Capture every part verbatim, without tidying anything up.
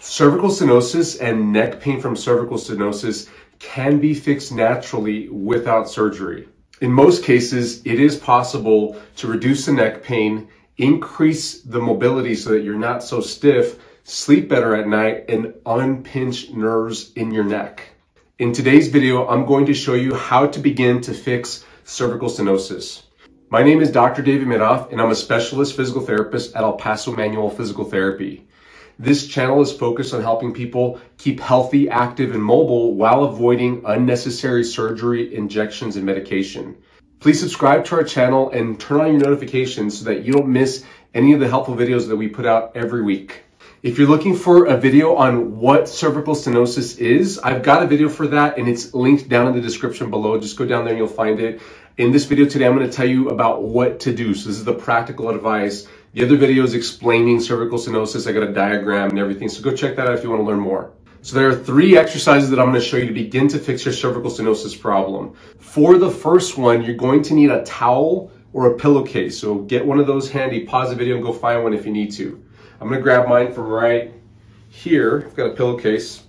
Cervical stenosis and neck pain from cervical stenosis can be fixed naturally without surgery. In most cases, it is possible to reduce the neck pain, increase the mobility so that you're not so stiff, sleep better at night, and unpinch nerves in your neck. In today's video, I'm going to show you how to begin to fix cervical stenosis. My name is Doctor David Miroff, and I'm a specialist physical therapist at Paso Manual Physical Therapy. This channel is focused on helping people keep healthy, active, and mobile while avoiding unnecessary surgery, injections, and medication. Please subscribe to our channel and turn on your notifications so that you don't miss any of the helpful videos that we put out every week. If you're looking for a video on what cervical stenosis is, I've got a video for that and it's linked down in the description below. Just go down there and you'll find it. In this video today, I'm going to tell you about what to do. So this is the practical advice. The other video is explaining cervical stenosis. I got a diagram and everything. So go check that out if you want to learn more. So there are three exercises that I'm going to show you to begin to fix your cervical stenosis problem. For the first one, you're going to need a towel or a pillowcase. So get one of those handy. Pause the video and go find one if you need to. I'm going to grab mine from right here. I've got a pillowcase.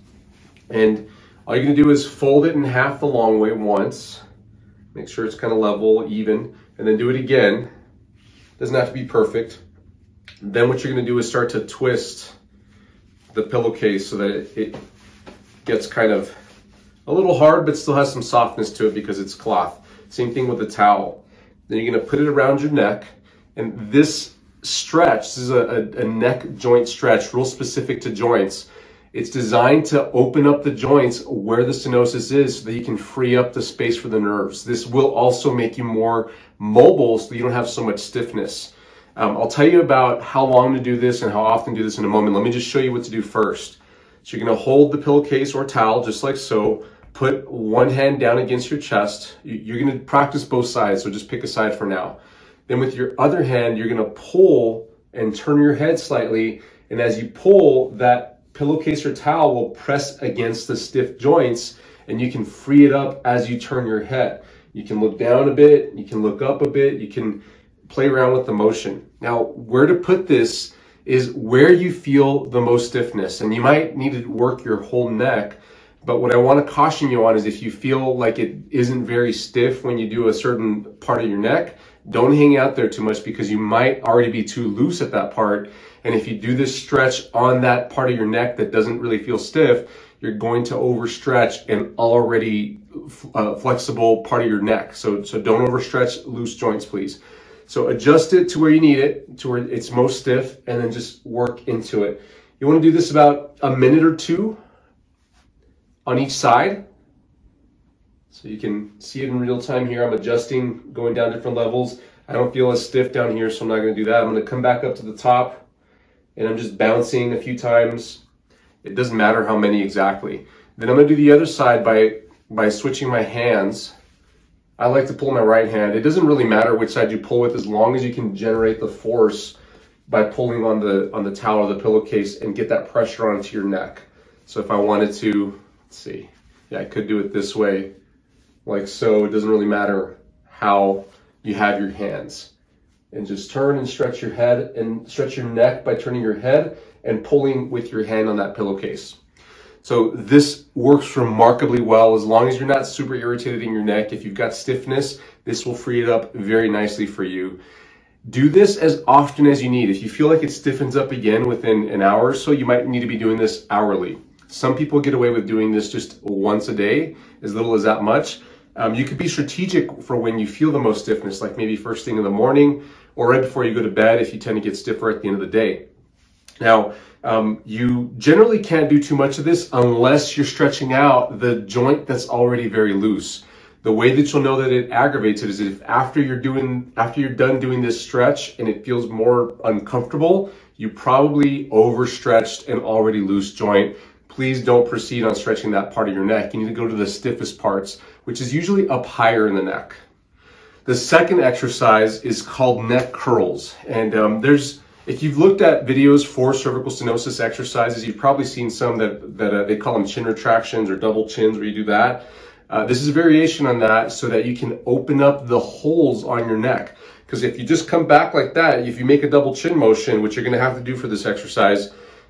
And all you're going to do is fold it in half the long way once. Make sure it's kind of level, even, and then do it again. Doesn't have to be perfect. Then what you're going to do is start to twist the pillowcase so that it, it gets kind of a little hard, but still has some softness to it because it's cloth. Same thing with the towel. Then you're going to put it around your neck, and this stretch, this is a, a, a neck joint stretch, real specific to joints. It's designed to open up the joints where the stenosis is so that you can free up the space for the nerves. This will also make you more mobile so that you don't have so much stiffness. Um, I'll tell you about how long to do this and how often to do this in a moment. Let me just show you what to do first. So you're going to hold the pillowcase or towel just like so. Put one hand down against your chest. You're going to practice both sides, so just pick a side for now. Then with your other hand, you're going to pull and turn your head slightly. And as you pull, that pillowcase or towel will press against the stiff joints and you can free it up as you turn your head. You can look down a bit, you can look up a bit, you can play around with the motion. Now, where to put this is where you feel the most stiffness, and you might need to work your whole neck, but what I want to caution you on is if you feel like it isn't very stiff when you do a certain part of your neck, don't hang out there too much because you might already be too loose at that part. And if you do this stretch on that part of your neck that doesn't really feel stiff, you're going to overstretch an already uh, flexible part of your neck. So, so don't overstretch loose joints, please. So adjust it to where you need it, to where it's most stiff, and then just work into it. You want to do this about a minute or two on each side. So you can see it in real time here. I'm adjusting, going down different levels. I don't feel as stiff down here, so I'm not going to do that. I'm going to come back up to the top, and I'm just bouncing a few times. It doesn't matter how many exactly. Then I'm going to do the other side by, by switching my hands. I like to pull my right hand. It doesn't really matter which side you pull with as long as you can generate the force by pulling on the, on the towel or the pillowcase and get that pressure onto your neck. So if I wanted to, let's see, yeah, I could do it this way, like so. It doesn't really matter how you have your hands. And just turn and stretch your head and stretch your neck by turning your head and pulling with your hand on that pillowcase. So this works remarkably well as long as you're not super irritated in your neck. If you've got stiffness, this will free it up very nicely for you. Do this as often as you need. If you feel like it stiffens up again within an hour or so, you might need to be doing this hourly. Some people get away with doing this just once a day, as little as that much. Um, you could be strategic for when you feel the most stiffness, like maybe first thing in the morning or right before you go to bed if you tend to get stiffer at the end of the day. Now, um, you generally can't do too much of this unless you're stretching out the joint that's already very loose. The way that you'll know that it aggravates it is if after you're doing, after you're done doing this stretch and it feels more uncomfortable, you probably overstretched an already loose joint. Please don't proceed on stretching that part of your neck. You need to go to the stiffest parts, which is usually up higher in the neck. The second exercise is called neck curls. And um, there's, if you've looked at videos for cervical stenosis exercises, you've probably seen some that, that uh, they call them chin retractions or double chins where you do that. Uh, this is a variation on that so that you can open up the holes on your neck. Because if you just come back like that, if you make a double chin motion, which you're going to have to do for this exercise,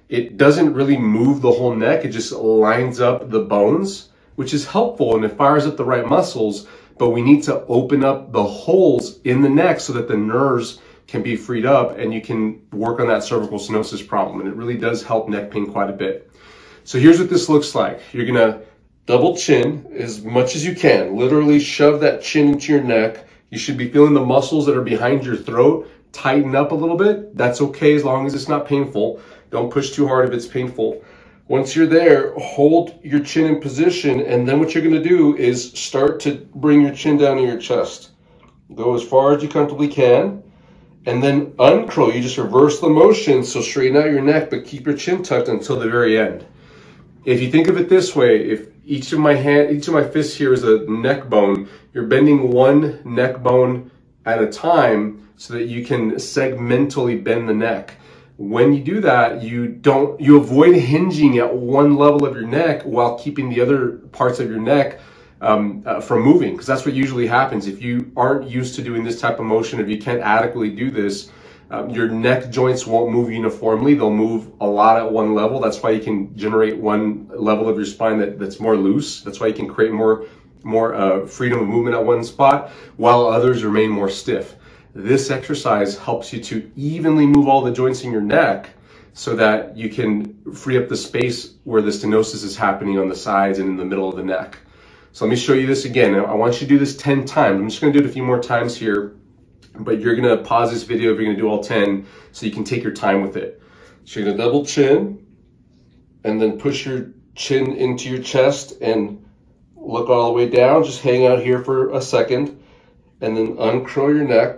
it doesn't really move the whole neck. It just lines up the bones, which is helpful and it fires up the right muscles, but we need to open up the holes in the neck so that the nerves can be freed up and you can work on that cervical stenosis problem. And it really does help neck pain quite a bit. So here's what this looks like. You're gonna double chin as much as you can. Literally shove that chin into your neck. You should be feeling the muscles that are behind your throat tighten up a little bit. That's okay as long as it's not painful. Don't push too hard if it's painful. Once you're there, hold your chin in position, and then what you're gonna do is start to bring your chin down to your chest. Go as far as you comfortably can, and then uncurl. You just reverse the motion, so straighten out your neck, but keep your chin tucked until the very end. If you think of it this way, if each of my hand, each of my fists here is a neck bone, you're bending one neck bone at a time so that you can segmentally bend the neck. When you do that, you don't, you avoid hinging at one level of your neck while keeping the other parts of your neck um, uh, from moving, because that's what usually happens. If you aren't used to doing this type of motion, if you can't adequately do this, um, your neck joints won't move uniformly. They'll move a lot at one level. That's why you can generate one level of your spine that, that's more loose. That's why you can create more, more uh, freedom of movement at one spot, while others remain more stiff. This exercise helps you to evenly move all the joints in your neck so that you can free up the space where the stenosis is happening on the sides and in the middle of the neck. So let me show you this again. I want you to do this ten times. I'm just gonna do it a few more times here, but you're gonna pause this video if you're gonna do all ten so you can take your time with it. So you're gonna double chin and then push your chin into your chest and look all the way down. Just hang out here for a second and then uncurl your neck.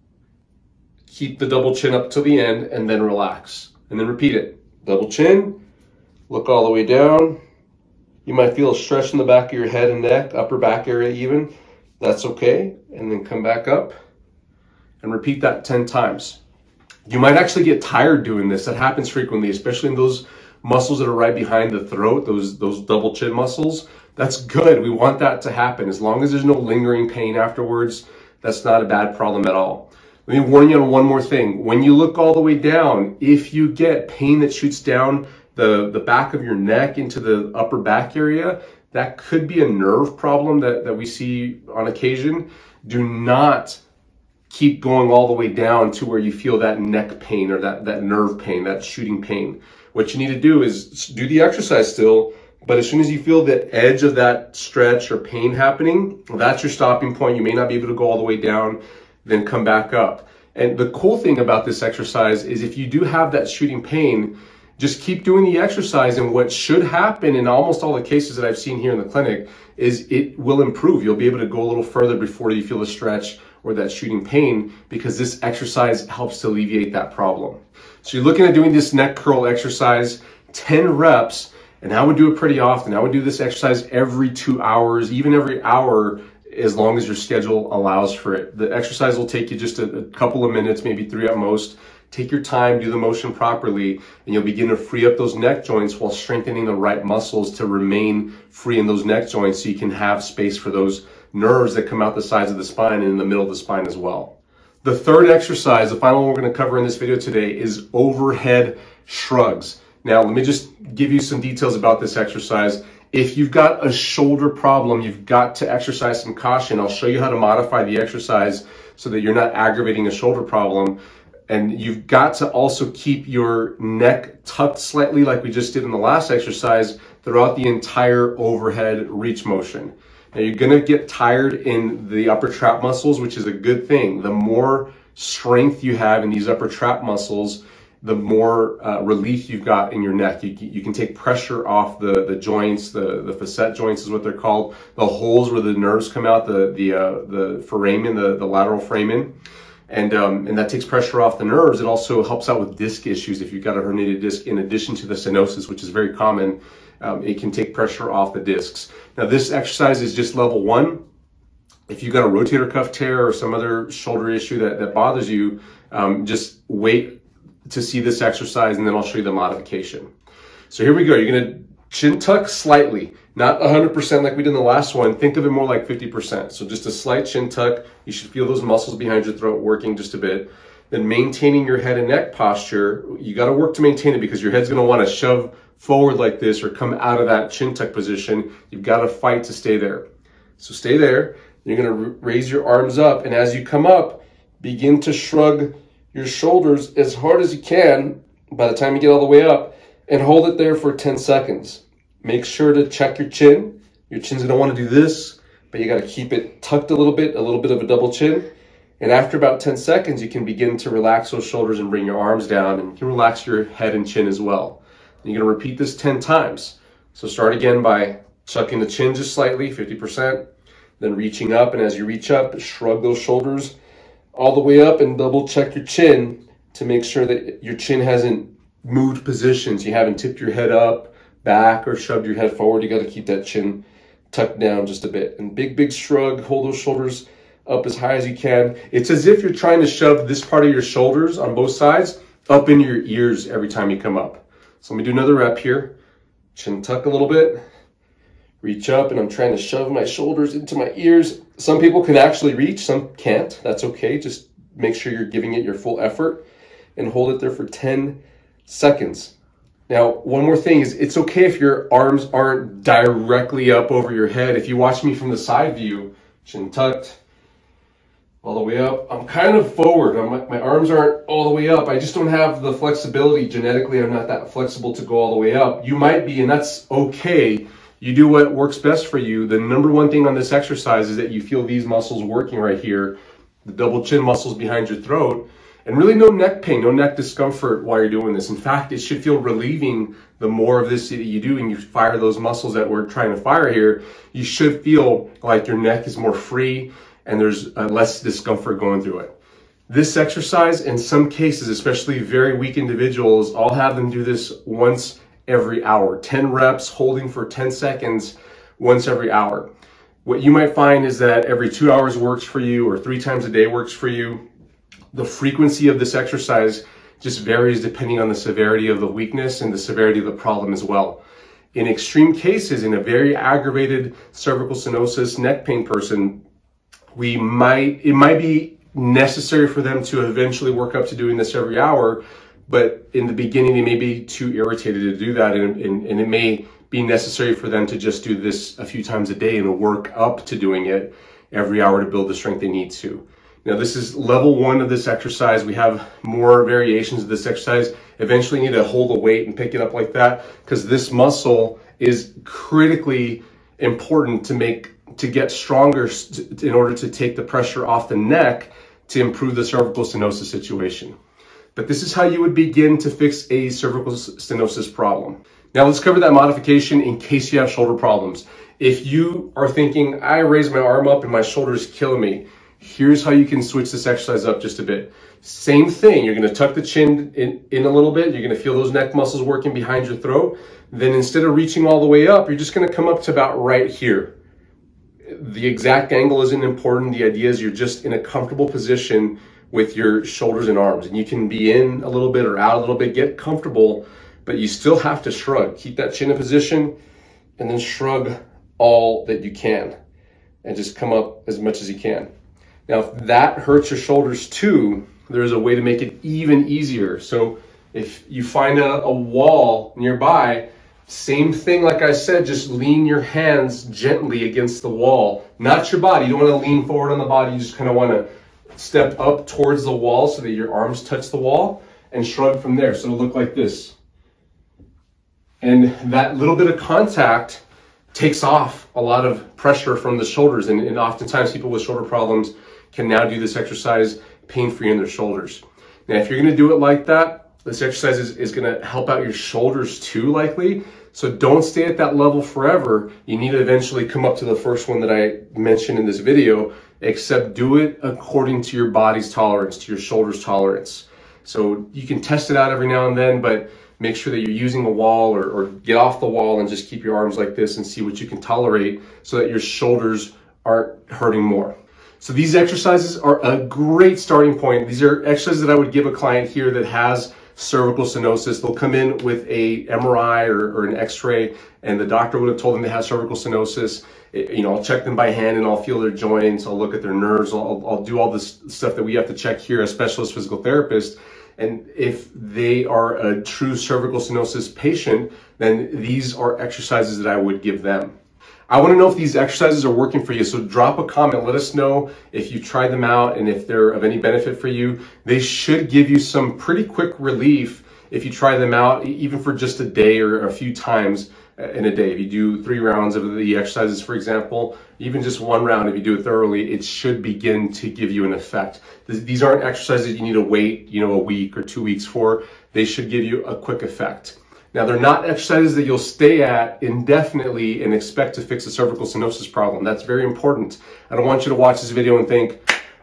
Keep the double chin up till the end and then relax. And then repeat it. Double chin, look all the way down. You might feel a stretch in the back of your head and neck, upper back area even. That's okay. And then come back up and repeat that ten times. You might actually get tired doing this. That happens frequently, especially in those muscles that are right behind the throat, those, those double chin muscles. That's good. We want that to happen. As long as there's no lingering pain afterwards, that's not a bad problem at all. Let me warn you on one more thing. When you look all the way down, if you get pain that shoots down the, the back of your neck into the upper back area, that could be a nerve problem that, that we see on occasion. Do not keep going all the way down to where you feel that neck pain or that, that nerve pain, that shooting pain. What you need to do is do the exercise still, but as soon as you feel the edge of that stretch or pain happening, that's your stopping point. You may not be able to go all the way down, then come back up. And the cool thing about this exercise is if you do have that shooting pain, just keep doing the exercise, and what should happen in almost all the cases that I've seen here in the clinic is it will improve. You'll be able to go a little further before you feel the stretch or that shooting pain, because this exercise helps to alleviate that problem. So you're looking at doing this neck curl exercise, ten reps, and I would do it pretty often. I would do this exercise every two hours, even every hour, as long as your schedule allows for it. The exercise will take you just a, a couple of minutes, maybe three at most. Take your time, do the motion properly, and you'll begin to free up those neck joints while strengthening the right muscles to remain free in those neck joints so you can have space for those nerves that come out the sides of the spine and in the middle of the spine as well. The third exercise, the final one we're going to cover in this video today, is overhead shrugs. Now, let me just give you some details about this exercise. If you've got a shoulder problem, you've got to exercise some caution. I'll show you how to modify the exercise so that you're not aggravating a shoulder problem. And you've got to also keep your neck tucked slightly like we just did in the last exercise throughout the entire overhead reach motion. Now you're gonna get tired in the upper trap muscles, which is a good thing. The more strength you have in these upper trap muscles, the more uh, relief you've got in your neck. You, you can take pressure off the, the joints, the, the facet joints is what they're called, the holes where the nerves come out, the, the, uh, the foramen, the, the lateral foramen. And, um, and that takes pressure off the nerves. It also helps out with disc issues. If you've got a herniated disc, in addition to the stenosis, which is very common, um, it can take pressure off the discs. Now this exercise is just level one. If you've got a rotator cuff tear or some other shoulder issue that, that bothers you, um, just wait to see this exercise and then I'll show you the modification. So here we go. You're gonna chin tuck slightly, not one hundred percent like we did in the last one. Think of it more like fifty percent. So just a slight chin tuck. You should feel those muscles behind your throat working just a bit. then maintaining your head and neck posture. You got to work to maintain it because your head's going to want to shove forward like this or come out of that chin tuck position. You've got to fight to stay there. So stay there. You're going to raise your arms up, and as you come up, begin to shrug your shoulders as hard as you can by the time you get all the way up, and hold it there for ten seconds. Make sure to check your chin. Your chin's going to want to do this, but you got to keep it tucked a little bit, a little bit of a double chin. And after about ten seconds, you can begin to relax those shoulders and bring your arms down, and you can relax your head and chin as well. And you're going to repeat this ten times. So start again by tucking the chin just slightly, fifty percent, then reaching up, and as you reach up, shrug those shoulders all the way up and double check your chin to make sure that your chin hasn't moved positions. You haven't tipped your head up, back, or shoved your head forward. You got to keep that chin tucked down just a bit. And big, big shrug, hold those shoulders up as high as you can. It's as if you're trying to shove this part of your shoulders on both sides up into your ears every time you come up. So let me do another rep here. Chin tuck a little bit. Reach up, and I'm trying to shove my shoulders into my ears. Some people can actually reach, some can't. That's okay. Just make sure you're giving it your full effort and hold it there for ten seconds. Now, one more thing is it's okay if your arms aren't directly up over your head. If you watch me from the side view, chin tucked, all the way up, I'm kind of forward. I'm, my arms aren't all the way up. I just don't have the flexibility. Genetically, I'm not that flexible to go all the way up. You might be, and that's okay. You do what works best for you. The number one thing on this exercise is that you feel these muscles working right here, the double chin muscles behind your throat, and really no neck pain, no neck discomfort while you're doing this. In fact, it should feel relieving the more of this that you do and you fire those muscles that we're trying to fire here. You should feel like your neck is more free and there's uh, less discomfort going through it. This exercise, in some cases, especially very weak individuals, I'll have them do this once every hour, ten reps, holding for ten seconds once every hour. What you might find is that every two hours works for you, or three times a day works for you. The frequency of this exercise just varies depending on the severity of the weakness and the severity of the problem as well. In extreme cases, in a very aggravated cervical stenosis neck pain person, we might, it might be necessary for them to eventually work up to doing this every hour. But in the beginning, they may be too irritated to do that, and, and, and it may be necessary for them to just do this a few times a day and work up to doing it every hour to build the strength they need to. Now, this is level one of this exercise. We have more variations of this exercise. Eventually, you need to hold the weight and pick it up like that because this muscle is critically important to make to get stronger in order to take the pressure off the neck to improve the cervical stenosis situation. But this is how you would begin to fix a cervical stenosis problem. Now let's cover that modification in case you have shoulder problems. If you are thinking, I raise my arm up and my shoulder is killing me, here's how you can switch this exercise up just a bit. Same thing, you're gonna tuck the chin in, in a little bit, you're gonna feel those neck muscles working behind your throat. Then instead of reaching all the way up, you're just gonna come up to about right here. The exact angle isn't important. The idea is you're just in a comfortable position with your shoulders and arms, and you can be in a little bit or out a little bit, get comfortable, but you still have to shrug. Keep that chin in position and then shrug all that you can and just come up as much as you can. Now, if that hurts your shoulders too, there's a way to make it even easier. So if you find a, a wall nearby, same thing, like I said, just lean your hands gently against the wall, not your body. You don't want to lean forward on the body. You just kind of want to step up towards the wall so that your arms touch the wall and shrug from there. So it'll look like this. And that little bit of contact takes off a lot of pressure from the shoulders. And, and oftentimes people with shoulder problems can now do this exercise pain-free in their shoulders. Now, if you're going to do it like that, this exercise is, is going to help out your shoulders too, likely. So don't stay at that level forever. You need to eventually come up to the first one that I mentioned in this video, except do it according to your body's tolerance, to your shoulder's tolerance. So you can test it out every now and then, but make sure that you're using a wall or, or get off the wall and just keep your arms like this and see what you can tolerate so that your shoulders aren't hurting more. So these exercises are a great starting point. These are exercises that I would give a client here that has cervical stenosis. They'll come in with a M R I or, or an X-ray, and the doctor would have told them they have cervical stenosis. It, you know, I'll check them by hand and I'll feel their joints. I'll look at their nerves. I'll, I'll do all this stuff that we have to check here as specialist physical therapists. And if they are a true cervical stenosis patient, then these are exercises that I would give them. I want to know if these exercises are working for you, so drop a comment. Let us know if you tried them out and if they're of any benefit for you. They should give you some pretty quick relief if you try them out, even for just a day or a few times in a day. If you do three rounds of the exercises, for example, even just one round, if you do it thoroughly, it should begin to give you an effect. These aren't exercises you need to wait, you know, a week or two weeks for. They should give you a quick effect. Now, they're not exercises that you'll stay at indefinitely and expect to fix a cervical stenosis problem. That's very important. I don't want you to watch this video and think,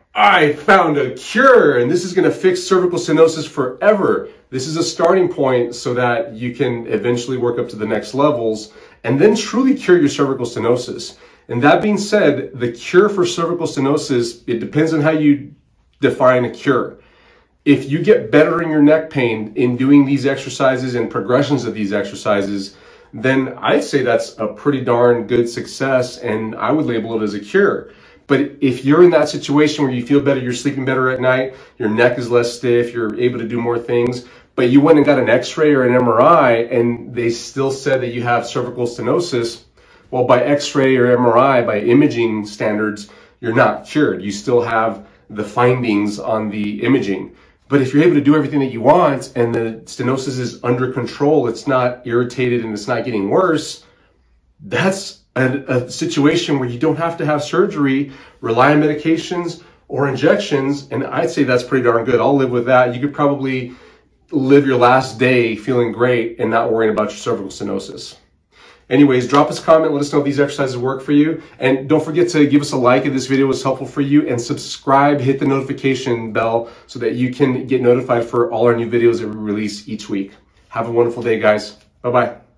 I found a cure and this is going to fix cervical stenosis forever. This is a starting point so that you can eventually work up to the next levels and then truly cure your cervical stenosis. And that being said, the cure for cervical stenosis, it depends on how you define a cure. If you get better in your neck pain in doing these exercises and progressions of these exercises, then I'd say that's a pretty darn good success, and I would label it as a cure. But if you're in that situation where you feel better, you're sleeping better at night, your neck is less stiff, you're able to do more things, but you went and got an X-ray or an M R I and they still said that you have cervical stenosis, well, by X-ray or M R I, by imaging standards, you're not cured. You still have the findings on the imaging. But if you're able to do everything that you want and the stenosis is under control, it's not irritated and it's not getting worse, that's a, a situation where you don't have to have surgery, rely on medications or injections, and I'd say that's pretty darn good. I'll live with that. You could probably live your last day feeling great and not worrying about your cervical stenosis. Anyways, drop us a comment. Let us know if these exercises work for you. And don't forget to give us a like if this video was helpful for you, and subscribe, hit the notification bell so that you can get notified for all our new videos that we release each week. Have a wonderful day, guys. Bye-bye.